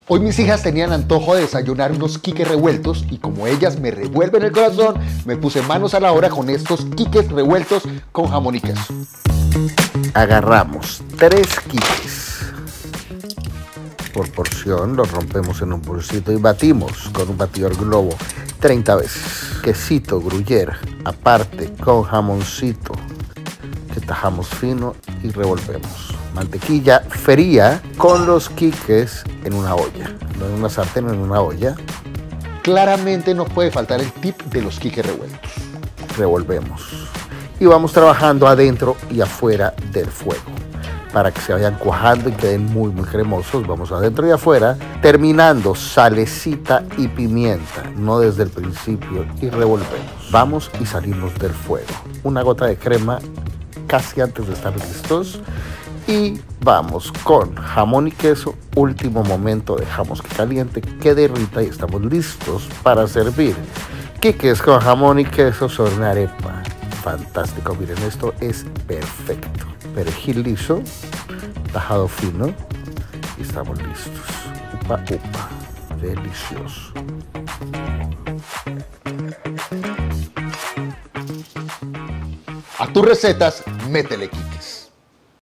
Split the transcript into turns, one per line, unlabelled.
Hoy mis hijas tenían antojo de desayunar unos quiques revueltos y como ellas me revuelven el corazón, me puse manos a la obra con estos quiques revueltos con jamón y queso.
Agarramos 3 quiques por porción, los rompemos en un bolsito y batimos con un batidor Globo 30 veces. Quesito gruyere aparte con jamoncito que tajamos fino y revolvemos. Mantequilla fría con los quiques en una olla, no en una sartén, en una olla.
Claramente no puede faltar el tip de los quiques revueltos.
Revolvemos y vamos trabajando adentro y afuera del fuego para que se vayan cuajando y queden muy cremosos. Vamos adentro y afuera, terminando salecita y pimienta, no desde el principio, y revolvemos. Vamos y salimos del fuego. Una gota de crema casi antes de estar listos. Y vamos con jamón y queso, último momento, dejamos que caliente, que derrita y estamos listos para servir. Quiques con jamón y queso sobre una arepa. Fantástico, miren, esto es perfecto. Perejil liso, tajado fino y estamos listos. Upa, upa, delicioso.
A tus recetas, métele quique.